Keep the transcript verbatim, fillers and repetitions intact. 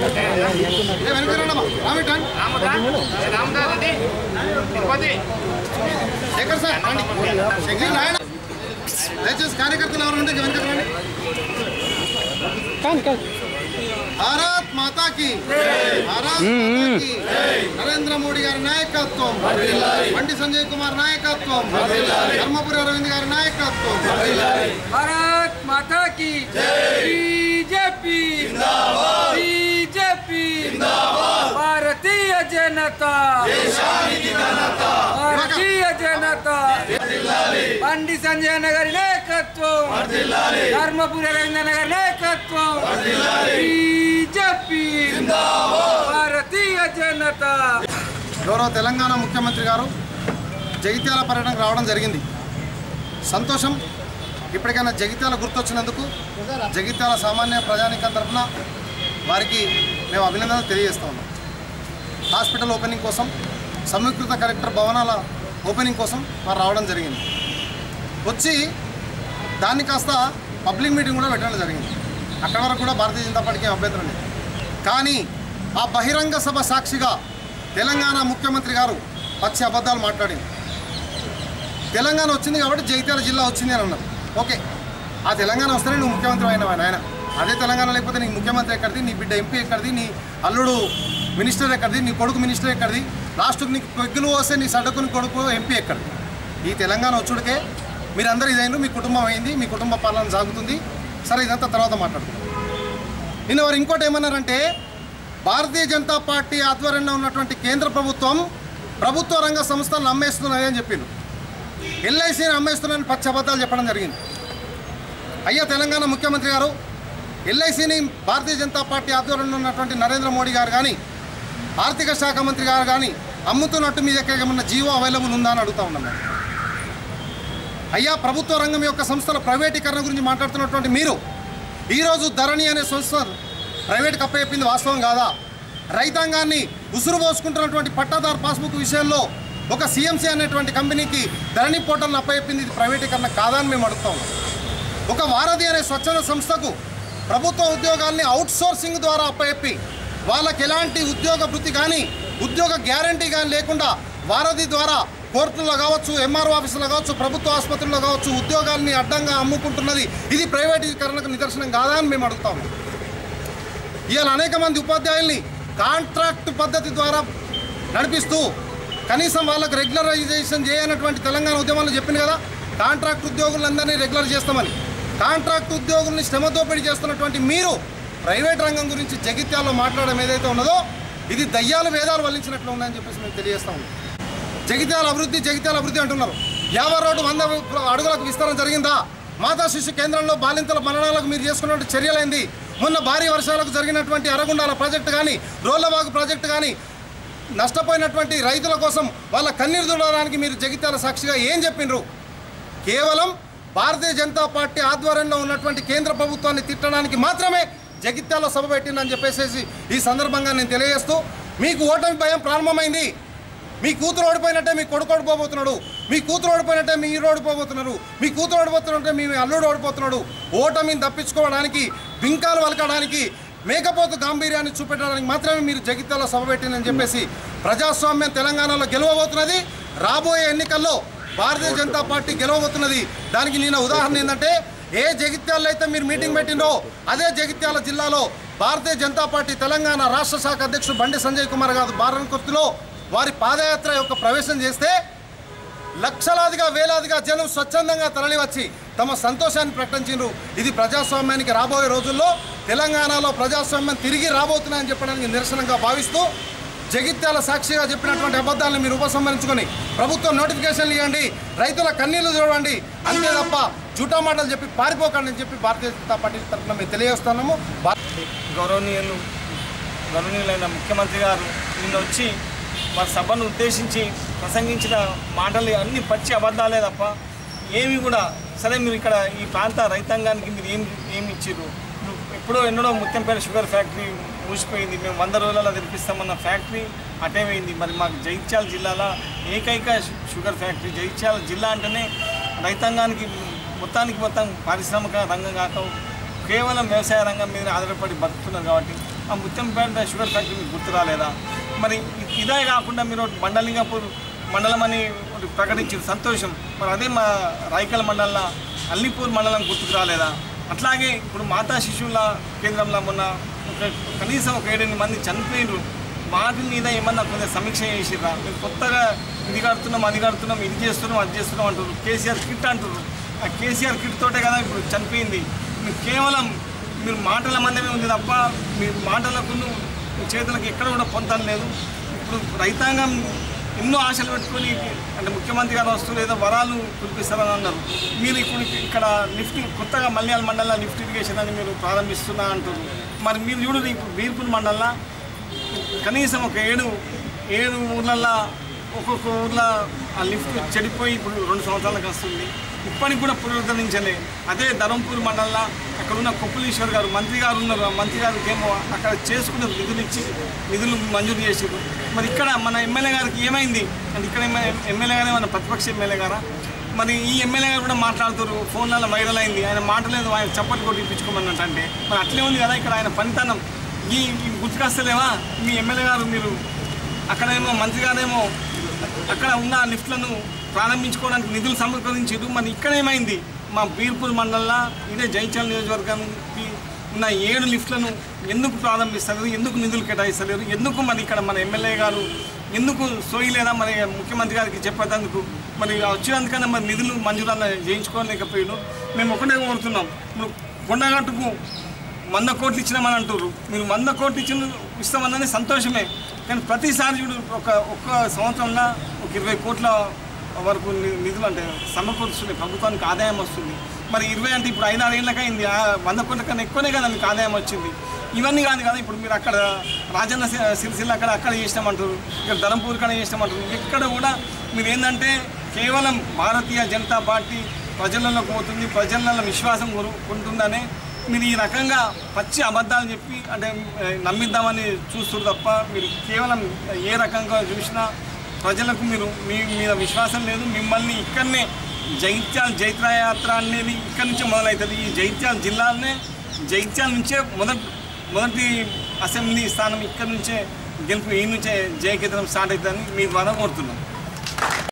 దయచేసి కార్యకర్తలు ఎవరు ఉంటే వెనక రండి. భారత్ మాతా కి భారత్ మాతా కి నరేంద్ర మోడీ గారి నాయకత్వం, బండి సంజయ్ కుమార్ నాయకత్వం, ధర్మపురి అరవింద్ గారి నాయకత్వం. భారత్ మాతా కి బీజేపీ బీజేపీ భారతీయ జనతా భారతీయ జనతా బండి సంజయ్ గారి నాయకత్వం, ధర్మపురి అరవింద్ గారి నాయకత్వం, బీజేపీ భారతీయ జనతా. గౌరవ తెలంగాణ ముఖ్యమంత్రి గారు జగిత్యాల పర్యటనకు రావడం జరిగింది. సంతోషం. ఇప్పటికైనా జగిత్యాల గుర్తొచ్చినందుకు జగిత్యాల సామాన్య ప్రజానికం తరఫున వారికి మేము అభినందనలు తెలియజేస్తా ఉన్నాం. హాస్పిటల్ ఓపెనింగ్ కోసం, సమీకృత కలెక్టర్ భవనాల ఓపెనింగ్ కోసం వారు రావడం జరిగింది. వచ్చి దాన్ని కాస్త పబ్లిక్ మీటింగ్ కూడా పెట్టడం జరిగింది. అక్కడ వరకు కూడా భారతీయ జనతా పార్టీకి అభ్యంతరం లేదు. కానీ ఆ బహిరంగ సభ సాక్షిగా తెలంగాణ ముఖ్యమంత్రి గారు పచ్చి అబద్ధాలు మాట్లాడింది. తెలంగాణ వచ్చింది కాబట్టి జగిత్యాల జిల్లా వచ్చింది అని అన్నారు. ఓకే, ఆ తెలంగాణ వస్తేనే నువ్వు ముఖ్యమంత్రి అయిన ఆయన. అదే తెలంగాణ లేకపోతే నీకు ముఖ్యమంత్రి ఎక్కడిది, నీ బిడ్డ ఎంపీ ఎక్కడిది, నీ అల్లుడు మినిస్టర్ ఎక్కడిది, నీ కొడుకు మినిస్టర్ ఎక్కడిది, లాస్ట్కి నీకు పెగ్గులు వస్తే నీ సడ్డకుని కొడుకు ఎంపీ ఎక్కడిది. ఈ తెలంగాణ వచ్చుడికే మీరందరూ ఇదైనా మీ కుటుంబం అయింది, మీ కుటుంబ పాలన సాగుతుంది. సరే, ఇదంతా తర్వాత మాట్లాడుతుంది. నిన్న వారు ఇంకోటి ఏమన్నారంటే, భారతీయ జనతా పార్టీ ఆధ్వర్యంలో ఉన్నటువంటి కేంద్ర ప్రభుత్వం ప్రభుత్వ రంగ సంస్థలను అమ్మేస్తున్నది అని చెప్పిండు. ఎల్ఐసీని అమ్మేస్తున్నారని పచ్చి అబద్ధాలు చెప్పడం జరిగింది. అయ్యా తెలంగాణ ముఖ్యమంత్రి గారు, ఎల్ఐసీని భారతీయ జనతా పార్టీ ఆధ్వర్యంలో ఉన్నటువంటి నరేంద్ర మోడీ గారు కానీ, ఆర్థిక శాఖ మంత్రి గారు కానీ అమ్ముతున్నట్టు మీ దగ్గర ఏమన్నా జీవో అవైలబుల్ ఉందా అని అడుగుతా ఉన్నాం. అయ్యా, ప్రభుత్వ రంగం యొక్క సంస్థల ప్రైవేటీకరణ గురించి మాట్లాడుతున్నటువంటి మీరు ఈరోజు ధరణి అనే సంస్థ ప్రైవేట్కి అప్పచెప్పింది వాస్తవం కాదా? రైతాంగాన్ని ఉసురు పోసుకుంటున్నటువంటి పట్టాదారు పాస్బుక్ విషయంలో ఒక సిఎంసీ అనేటువంటి కంపెనీకి ధరణి పోర్టల్ని అప్పచెప్పింది ఇది ప్రైవేటీకరణ కాదా అని మేము అడుగుతా ఉన్నాం. ఒక వారధి అనే స్వచ్ఛంద సంస్థకు ప్రభుత్వ ఉద్యోగాల్ని అవుట్సోర్సింగ్ ద్వారా అప్పచెప్పి వాళ్ళకి ఎలాంటి ఉద్యోగ వృత్తి కానీ ఉద్యోగ గ్యారంటీ కానీ లేకుండా వారధి ద్వారా కోర్టుల్లో కావచ్చు, ఎంఆర్ఓ ఆఫీసులో కావచ్చు, ప్రభుత్వ ఆసుపత్రుల్లో కావచ్చు ఉద్యోగాల్ని అడ్డంగా అమ్ముకుంటున్నది ఇది ప్రైవేటీకరణకు నిదర్శనం కాదా అని మేము అడుగుతా ఉన్నాం. ఇవాళ అనేక మంది ఉపాధ్యాయుల్ని కాంట్రాక్ట్ పద్ధతి ద్వారా నడిపిస్తూ కనీసం వాళ్ళకు రెగ్యులరైజేషన్ చేయనటువంటి తెలంగాణ ఉద్యమాలు చెప్పింది కదా, కాంట్రాక్ట్ ఉద్యోగులందరినీ రెగ్యులర్ చేస్తామని. కాంట్రాక్ట్ ఉద్యోగుల్ని శ్రమదోపిడీ చేస్తున్నటువంటి మీరు ప్రైవేట్ రంగం గురించి జగిత్యాల్లో మాట్లాడడం ఏదైతే ఉన్నదో ఇది దయ్యాలు వేదాలు వల్లించినట్లు ఉందని చెప్పేసి మేము తెలియజేస్తా ఉన్నాం. జగిత్యాల అభివృద్ధి జగిత్యాల అభివృద్ధి అంటున్నారు. యాభై రోడ్డు వంద అడుగులకు విస్తరణ జరిగిందా? మాతా శిశు కేంద్రంలో బాలింతల మరణాలకు మీరు చేసుకున్నటువంటి చర్యలైంది. మొన్న భారీ వర్షాలకు జరిగినటువంటి అరగుండాల ప్రాజెక్టు కానీ, రోళ్లవాగు ప్రాజెక్టు కానీ, నష్టపోయినటువంటి రైతుల కోసం వాళ్ళ కన్నీరు దుడడానికి మీరు జగిత్యాల సాక్షిగా ఏం చెప్పిండ్రు? కేవలం భారతీయ జనతా పార్టీ ఆధ్వర్యంలో ఉన్నటువంటి కేంద్ర ప్రభుత్వాన్ని తిట్టడానికి మాత్రమే జగిత్యాల్లో సభ పెట్టిందని చెప్పేసి ఈ సందర్భంగా నేను తెలియజేస్తూ, మీకు ఓటమి భయం ప్రారంభమైంది. మీ కూతురు ఓడిపోయినట్టే మీ కొడుకు ఓడిపోబోతున్నాడు, మీ కూతురు ఓడిపోయినట్టే మీ ఈరు ఓడిపోబోతున్నారు, మీ కూతురు ఓడిపోతున్నట్టే మీ అల్లుడు ఓడిపోతున్నాడు. ఓటమిని తప్పించుకోవడానికి, బింకాలు వలకడానికి, మేకపోతు గాంభీర్యాన్ని చూపెట్టడానికి మాత్రమే మీరు జగిత్యాల్లో సభ పెట్టిందని చెప్పేసి ప్రజాస్వామ్యం తెలంగాణలో గెలవబోతున్నది. రాబోయే ఎన్నికల్లో భారతీయ జనతా పార్టీ గెలవబోతున్నది. దానికి నేను ఉదాహరణ ఏంటంటే, ఏ జగిత్యాల్లో అయితే మీరు మీటింగ్ పెట్టిందో అదే జగిత్యాల జిల్లాలో భారతీయ జనతా పార్టీ తెలంగాణ రాష్ట్ర శాఖ అధ్యక్షుడు బండి సంజయ్ కుమార్ గారు బారన్కొత్తులో వారి పాదయాత్ర యొక్క ప్రవేశం చేస్తే లక్షలాదిగా వేలాదిగా జనం స్వచ్ఛందంగా తరలివచ్చి తమ సంతోషాన్ని ప్రకటించారు. ఇది ప్రజాస్వామ్యానికి రాబోయే రోజుల్లో తెలంగాణలో ప్రజాస్వామ్యం తిరిగి రాబోతున్నాయని చెప్పడానికి నిరసనగా భావిస్తూ జగిత్యాల సాక్షిగా చెప్పినటువంటి అబద్ధాలను మీరు ఉపసంహరించుకొని ప్రభుత్వం నోటిఫికేషన్లు ఇవ్వండి, రైతుల కన్నీళ్లు చూడండి, అంతే తప్ప జూటా మాటలు చెప్పి పారిపోకండి అని చెప్పి భారతీయ జనతా పార్టీ తరఫున మేము తెలియజేస్తున్నాము. గౌరవనీయులు గౌరవనీయులైన ముఖ్యమంత్రి గారు నిన్న వచ్చి వారి సభను ఉద్దేశించి ప్రసంగించిన మాటలు అన్ని పచ్చి అబద్ధాలే తప్ప ఏమి కూడా. సరే, మీరు ఇక్కడ ఈ ప్రాంత రైతాంగానికి మీరు ఏం ఏమి ఇచ్చారు? ఎప్పుడో ఎన్నడో ముత్యంపేట షుగర్ ఫ్యాక్టరీ మూసిపోయింది, మేము వంద రోజులలో తెరిపిస్తామన్న ఫ్యాక్టరీ అటేమైంది. మరి మాకు జగిత్యాల జిల్లాలో ఏకైక షుగర్ ఫ్యాక్టరీ జగిత్యాల జిల్లా అంటేనే రైతాంగానికి మొత్తానికి మొత్తం పారిశ్రామిక రంగం కాక కేవలం వ్యవసాయ రంగం మీద ఆధారపడి బతుకుతున్నారు. కాబట్టి ఆ ముత్యంపేట షుగర్ ఫ్యాక్టరీ మీకు గుర్తు రాలేదా? మరి ఇదే కాకుండా మీరు బండలింగపూర్ మండలం అని ప్రకటించిన సంతోషం, మరి అదే మా రాయకల్ మండలంలో అల్లిపూర్ మండలం గుర్తుకు రాలేదా? అట్లాగే ఇప్పుడు మాతా శిశువుల కేంద్రంలో మొన్న ఒక కనీసం ఒక ఏడెనిమిది మంది చనిపోయినారు. వాటి మీద ఏమన్నా కొంచెం సమీక్ష చేసిర్రా? మేము కొత్తగా ఇది కడుతున్నాం అది కడుతున్నాం ఇది చేస్తున్నాం అది చేస్తున్నాం అంటారు. కేసీఆర్ కిట్ అంటారు. ఆ కేసీఆర్ కిట్ తోటే కదా ఇప్పుడు చనిపోయింది. మీరు కేవలం మీరు మాటల మందమే ఉంది తప్ప మీ మాటలకు మీ చేతులకు ఎక్కడ కూడా పొందడం లేదు. ఇప్పుడు రైతాంగం ఎన్నో ఆశలు పెట్టుకొని అంటే ముఖ్యమంత్రి గారు వస్తూ లేదా వరాలు కురిపిస్తారని అన్నారు. మీరు ఇప్పుడు ఇక్కడ లిఫ్ట్ కొత్తగా మల్యాల మండలంలో లిఫ్ట్ ఇరిగేషన్ అని మీరు ప్రారంభిస్తున్నా అంటారు. మరి మీరు చూడండి ఇప్పుడు బీర్పూర్ మండలంలో కనీసం ఒక ఏడు ఏడు ఊర్లల్లో ఒక్కొక్క ఊర్లో ఆ లిఫ్ట్ చెడిపోయి ఇప్పుడు రెండు సంవత్సరాలకు వస్తుంది. ఇప్పటికి కూడా పునరుద్ధరించలే. అదే ధరంపూర్ మండలంలో అక్కడ ఉన్న కొప్పులీశ్వర్ గారు మంత్రి గారు ఉన్నారు. ఆ మంత్రి గారికి ఏమో అక్కడ చేసుకున్న నిధులు ఇచ్చి నిధులు మంజూరు చేసారు. మరి ఇక్కడ మన ఎమ్మెల్యే గారికి ఏమైంది అంటే ఇక్కడ ఎమ్మెల్యే గారే మన ప్రతిపక్ష ఎమ్మెల్యే గారా? మరి ఈ ఎమ్మెల్యే గారు కూడా మాట్లాడుతారు. ఫోన్లలో వైరల్ అయింది. ఆయన మాటలేదు, ఆయన చప్పట్లు కొట్టి ఇప్పించుకోమన్నట్టు. అంటే మరి అట్లే ఉంది కదా ఇక్కడ ఆయన పనితనం. ఈ గుర్తుకొస్తలేవా మీ ఎమ్మెల్యే గారు? మీరు అక్కడేమో మంత్రి గారేమో అక్కడ ఉన్న లిఫ్ట్లను ప్రారంభించుకోవడానికి నిధులు సమకూరించారు. మరి ఇక్కడ ఏమైంది? మా బీర్పూర్ మండలంలో ఇదే జైత్యాల నియోజకవర్గానికి ఉన్న ఏడు లిఫ్ట్లను ఎందుకు ప్రారంభిస్తలేరు? ఎందుకు నిధులు కేటాయిస్తలేరు? ఎందుకు మరి ఇక్కడ మన ఎమ్మెల్యే గారు ఎందుకు సోయలేదా మరి ముఖ్యమంత్రి గారికి చెప్పేందుకు? మరి వచ్చినందుకన్నా మరి నిధులు మంజూరాలు చేయించుకోలేకపోయారు. మేము ఒకటే కోరుతున్నాం. ఇప్పుడు కొండగట్టుకు వంద కోట్లు ఇచ్చినామని అంటారు. మీరు వంద కోట్లు ఇచ్చిన ఇస్తామన్నది సంతోషమే, కానీ ప్రతిసారి చూడు ఒక ఒక్క సంవత్సరంలో ఒక ఇరవై కోట్ల వరకు నిధులు అంటే సమకూరుస్తుంది, ప్రభుత్వానికి ఆదాయం వస్తుంది. మరి ఇరవై అంటే ఇప్పుడు ఐదు ఆరు ఏళ్ళకి అయింది. వంద కోట్ల కన్నా ఎక్కువనే కదా మీకు ఆదాయం వచ్చింది. ఇవన్నీ కాదు కదా ఇప్పుడు మీరు అక్కడ రాజన్న సిరిసిల్ల అక్కడ అక్కడ చేసినామంటారు, ఇక్కడ ధరంపూర్ కన్నా చేసినామంటారు. ఎక్కడ కూడా మీరు ఏంటంటే కేవలం భారతీయ జనతా పార్టీ ప్రజలలోకి పోతుంది, ప్రజలలో విశ్వాసం కొనుక్కుంటుందనే మీరు ఈ రకంగా పచ్చి అబద్ధాలు చెప్పి అంటే నమ్మిద్దామని చూస్తున్నారు తప్ప మీరు కేవలం ఏ రకంగా చూసినా ప్రజలకు మీరు మీ మీద విశ్వాసం లేదు. మిమ్మల్ని ఇక్కడనే జైత్యాల జైత్రయాత్ర అనేది ఇక్కడి నుంచే మొదలవుతుంది. ఈ జైత్యాల జిల్లాలోనే జైత్యాల నుంచే మొదటి మొదటి అసెంబ్లీ స్థానం ఇక్కడి నుంచే గెలుపు ఈ నుంచే జయకేతనం స్టార్ట్ అవుతుందని మీ ద్వారా కోరుతున్నాం.